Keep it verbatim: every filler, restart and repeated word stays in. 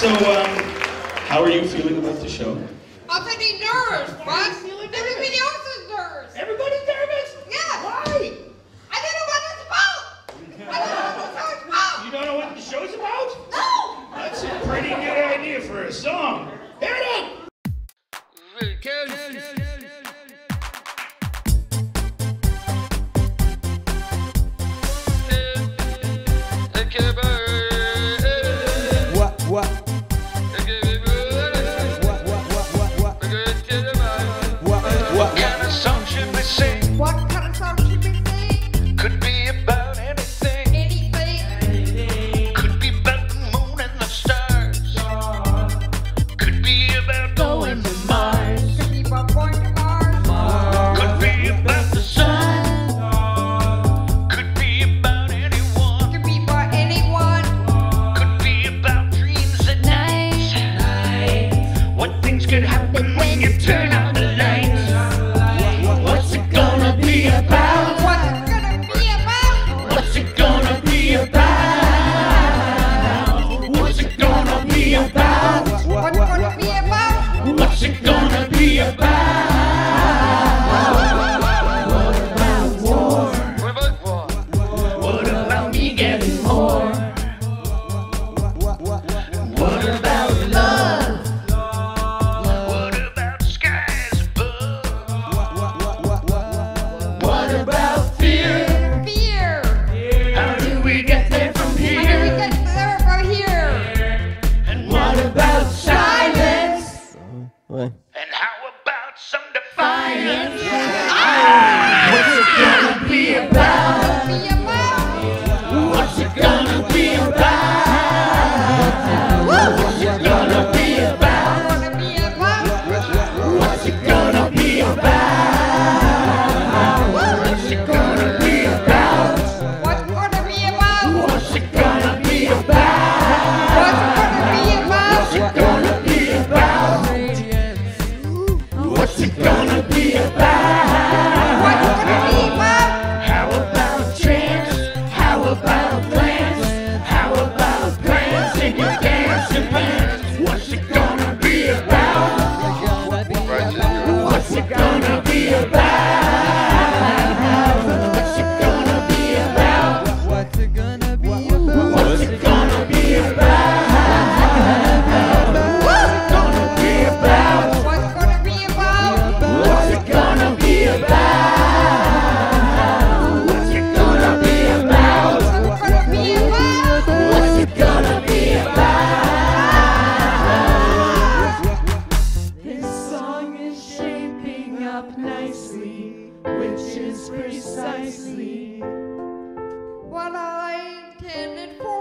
So, um, how are you feeling about the show? I'm feeling nervous, but everybody else is nervous. Everybody's nervous? Yeah. Why? I don't know what it's about. I don't know what the show's about. You don't know what the show's about? No. That's a pretty good idea for a song. Hit it! What, what? What kind of song should we sing? What kind of song should we sing? Could be about anything. Anything. Could be about the moon and the stars. Could be about going to Mars. Could be about going to Mars. Could be about the sun. Could be about anyone. Could be about anyone. Could be about dreams at night. What things could happen when you turn out the lights? What's it gonna be about? What's it gonna be about? What's it gonna be about? What's it gonna be about? What's it gonna be about? What's it gonna be about? What about war? What about war? What about me getting more? What about love? What about skies above? What about fear? Fear. How do we get there from How do we here? get there from here? And what about silence? What? And how about some defiance? What's it gonna be about? Be about. What's it gonna be about? What's it gonna be about? Gonna be about. What's it gonna be about? What's it gonna be about? What's gonna be about? What's it gonna be about? What's gonna be about? What's it gonna be about? What's gonna be about? How about trance? How about plans? How about plans in your dancing pants? What's it gonna be about? What's it gonna be about? What's it gonna be about? What's it gonna be about? What's it gonna be about? What's it gonna be about? What's gonna be about? What's it gonna be about? What's it gonna be about? What's gonna be about? What's it gonna be about? This song is shaping up nicely, which is precisely What I intended for.